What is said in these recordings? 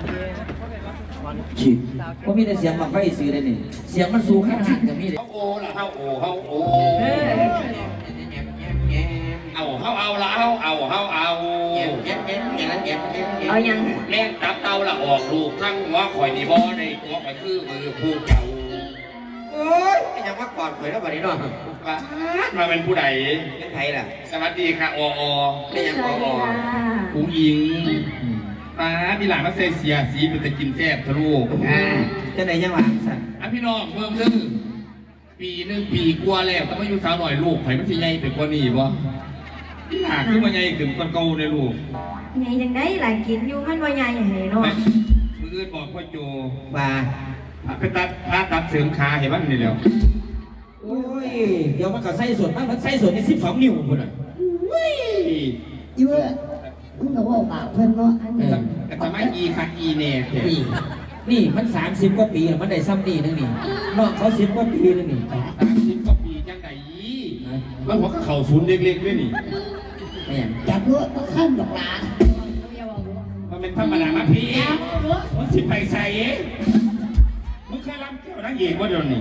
ฉีดเพราะมีแต่เสียงบังไฟซื้อเลยนี่เสียงมันสูงขนาดกับมีเลยเขาโอละเขาโอเอาละเอายังแรงตับเตาละออกลูกทั้งหัวข่อยนี่บ่ในหัวข่อยคือมือผู้เก่าโอ้ยยังว่าก่อนข่อยแล้วบัดนี้เนาะมาเป็นผู้ใดเป็นไทยล่ะสวัสดีค่ะอเป็นยังอผู้หญิงป้าพี่หลานมาเสียสีเป็นตะกินแซ่บทะลุจะไหนยังหวานสั่นพี่น้องเมืองนึงปีนึงปีกลัวแล้วต้องมาอยู่สาวหน่อยลูกไผ่มันสิใหญ่เป็นกว่านี้บ่หาขึ้นมาใหญ่ขึ้นก้อนเก่าในลูกใหญ่ยังได้หลายกินอยู่มันว่าใหญ่เห็นเนาะมือบอกว่าโจมาไปตัดเสริมขาเห็นบ้างนี่แล้วโอ้ยเดี๋ยวมันก็ไส้ส่วนมันไส้ส่วนใน12 นิ้วคนอ่ะอีเว้ยมึงก็ว่าปากเพื่อนเนาะแต่ทำไมอีคักอีเน่นี่มัน30 กว่าปีมันได้ซ้ำนี่นึงนี่น้องเขา10 กว่าปีนึงนี่ 30 กว่าปีจังไดมันหัวเข่าศูนย์เล็กๆด้วยนี่จับรถต้องขั้นดอกลามันเป็นธรรมดามาพี่มันสิไปใส่มึงเคยรำเกี่ยวนักเอกว่าเดี๋ยวนี้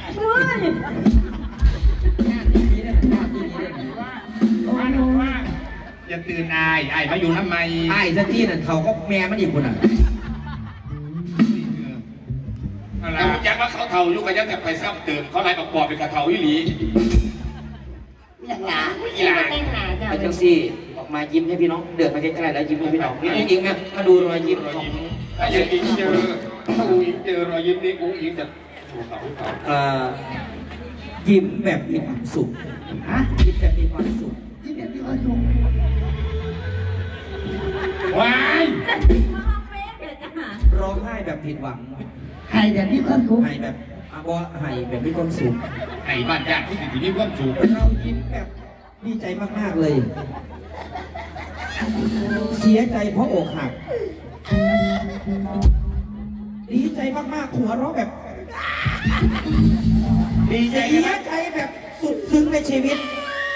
ว่าอย่าตื่นอายมาอยู่น้ำไม้สักทีนั่นเขาก็แม่มันอีกคนอ่ะแต่ยักษ์ว่าเขาเท่าอยู่กับยักษ์แต่ไปซ้ำเติมเขาไล่ประกอบเป็นกระเท่าอีหลีอย่างหนาไอ้เจ้าซี่ออกมายิ้มให้พี่น้องเดือดมาใกล้ๆแล้วยิ้มให้พี่น้องนี่จริงๆนะมาดูรอยยิ้มของถ้าอย่างนี้เจอรอยยิ้มนี่อุ้งยิ้มจะยิ้มแบบมีความสุขยิ้มแบบมีความสุขว้ายร้องไห้แบบผิดหวังให้แบบมีความสุขให้แบบว่าให้แบบมีความสุขให้บ้านญาติที่มีความสุขเรายิ้มแบบดีใจมากๆเลยเสียใจเพราะอกหักดีใจมากๆหัวเราะแบบดีใจแบบสุดซึ้งในชีวิต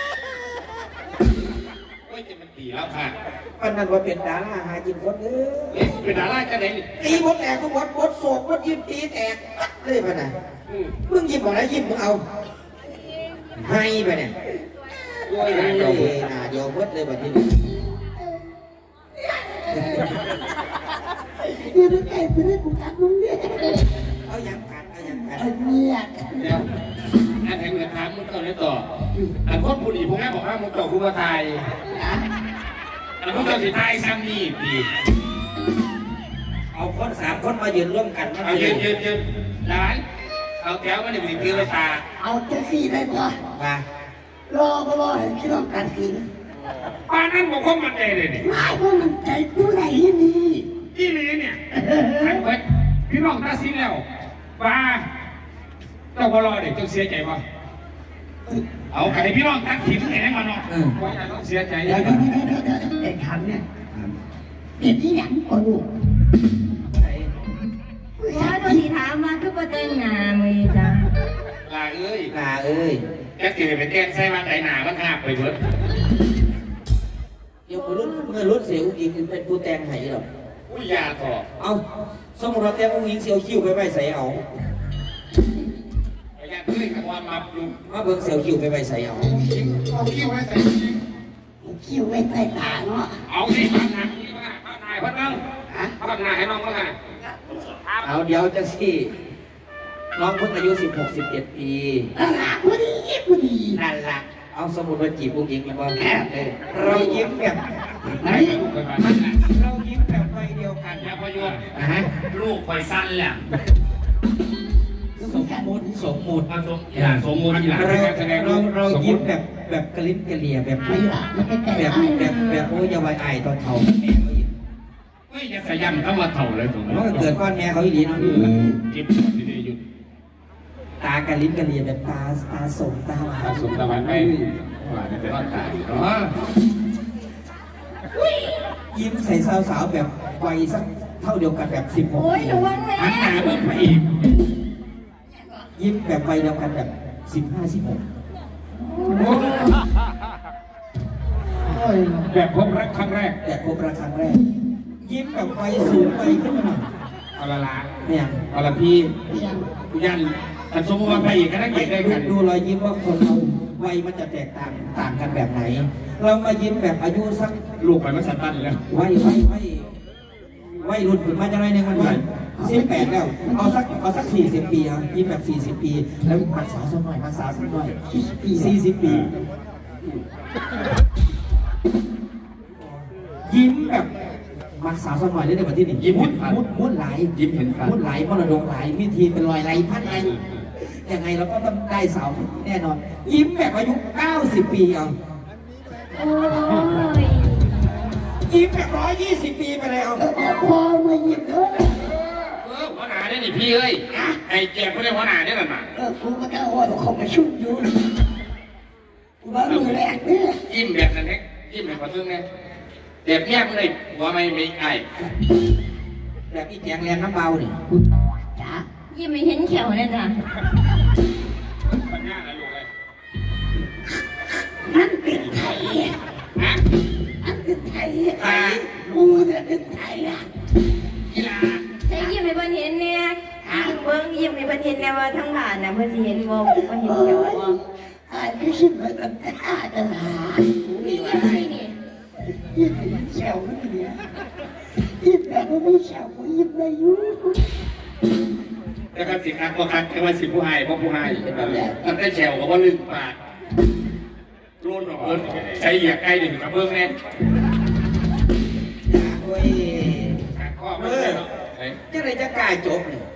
โอ้ยจะมันตีแล้วค่ะปันนั้นว่าเป็นดาราหากินคนเป็นดาราจะไหนตีบดแตกก็บดโศกบดยิ้มตีแตกเลยป่ะน่ะมึงยิ้มบอกแล้วยิ้มมึงเอาให้ไปเนี่ยโอ้ยน่าเดียวบดเลยแบบนี้ยืนใกล้ไปได้กูกัดมึงเนี่ยเอาอย่างกันเนี่ยเดี๋ยวอันแห่งเงินถามมึงต่อเลยต่ออันคนผู้ดีพวกนี้บอกว่ามึงต่อคุณมาไทยอันพวกเราสิไทยซ้ำนี่ดีเอาคน3 คนมายืนร่วมกันเอายืนร้านเอาแถวมาหนึ่งคือราคาเอาจะสี่ได้ปะมารอเห็นพี่น้องกันกินป้านั่นบอกว่ามันใจเลยนี่ไม่ว่ามันใจผู้ใดนี่ที่นี้เนี่ยท่านเปิดพี่น้องตัดสินแล้วป้าเจ้าพอรอเด็กจงเสียใจป่ะเอาไก่พี่น้องตัดสินไหนมาเนาะว่าจะต้องเสียใจไอ้คำเนี่ยเด็กที่หยังก็รู้ว่าตัวที่ถามมาคือประเด็นงานมีจ้ะลาเอ้ยแกเกิดเป็นแกใส่มาไหนหนามันหักไปเบิดเดี๋ยวรุ่นเสียอุ้งอิงเป็นผู้แต่งให้หรออุ้ยยาต่อเอาสมมติเราแต่งอุ้งอิงเสียวคิ้วไปใส่เอายาตื้อกับความมับอยู่มาเบิ่งเสียวคิ้วไปใส่เอาคิ้วไว้ใส่คิ้วไว้ใส่ตาเนาะเอาสิพันหนาพันนายพันนึงพันนายให้น้องก็ได้เอาเดี๋ยวจะสิน้องเพิ่งอายุ16-17 ปีผู้ดีนั่นล่ะเอาสมุดมาจีบอุ้งอิงมาบอกเรายิ้มแบบไหนเรายิ้มแบบไปเดียวกันนะพยุลูกคอยสั้นแหละสมมุติสมมุติเรายิ้มแบบกระลิ้นกระเหลี่ยแบบไม่หลับแบบโอ้ยอย่าไว้อายตอนเถ่าแม่เขาอีกไม่อย่าสยำเข้ามาเถ่าเลยผมเพราะเกิดก้อนแม่เขาอีกนะจิ้มดีๆหยุดตากระลิ้นกระเหลี่ยแบบตาสมตาหวานไม่หวานเป็นว่าตายิ้มใส่สาวๆแบบวัยสักเท่าเดียวกันแบบ16 ปีหันหน้าเบิ่งไปอีกยิ้มแบบวัยเดียวกันแบบ15-16 แบบพบรักครั้งแรกยิ้มแบบไปสูงไปขึ้นมาหน่อยเอาละละเนี่ยเอาละพี่เพียงกูยันแต่สมมติว่าไปอีกก็ได้เก่งได้กันดูรอยยิ้มว่าคนเราวัยมันจะแตกต่างกันแบบไหน เรามายิ้มแบบอายุสักลูกไปมันสันตันแล้ววัยรุ่นถึงมาจะไรเนี่ยมันวัย18แล้วเอาสัก40 ปีอ่ะยิ้มแบบ40 ปีแล้วรักษาสักหน่อยรักษาสักหน่อย40 ปียิ้มแบบรักษาสักหน่อยได้ในวันที่หนึ่งยิ้มมุดไหลยิ้มเห็นฟันมุดไหลมรดกไหลวิธีเป็นรอยไหลพันไหลยังไงเราก็ต้องได้สาวแน่นอน ยิ้มแบบอายุ90 ปีเอาโอ้ยยิ้มแบบ120 ปีไปเลยเอาพอมาหยิบด้วยหัวหน้าได้นี่พี่เอ้ยไอ้แกเขาเรียกหัวหน้าได้หรือเปล่ากูก็จะว่าเขามาชุบอยู่กูว่ามือแรกเนี่ยยิ้มแบบนั้นเองยิ้มแบบกระตึ้งเนี่ยเด็บแยบเลยหัวไม่ไก่แบบอีแจงแรงน้ำเบาเนี่ยจ้ายิ้มไม่เห็นแขวเลยจ้ะปัญญาอะไรลูกเลยนั่นเป็นไทยฮะนั่นเป็นไทยกูเนี่ยเป็นไทยอ่ะกีฬาแต่ยิ้มให้เพิ่นเห็นเนี่ยเบิ่งยิ้มให้เพิ่นเห็นแน่ว่าทั้งบ้านน่ะเพิ่นสิเห็นบ่ว่าเห็นแขวบ่ไม่ใช่แบบนั้นอาจจะหานี่ยังไงนี่ยิ้มแฉวเนี่ยยิ้มแบบไม่แฉวกูยิ้มได้อยู่แต่การสิครับก็คักแต่ว่าสิผู้ให้เพราะผู้ให้มันได้แฉวกับว่าลืมปากรุ่นของเพิ่นใช้เหยียกใกล้ถึงกับเบิ้งแน่โอ้ยข้อไม่ได้หรอกจะไรจะกล้าจบเนี่ย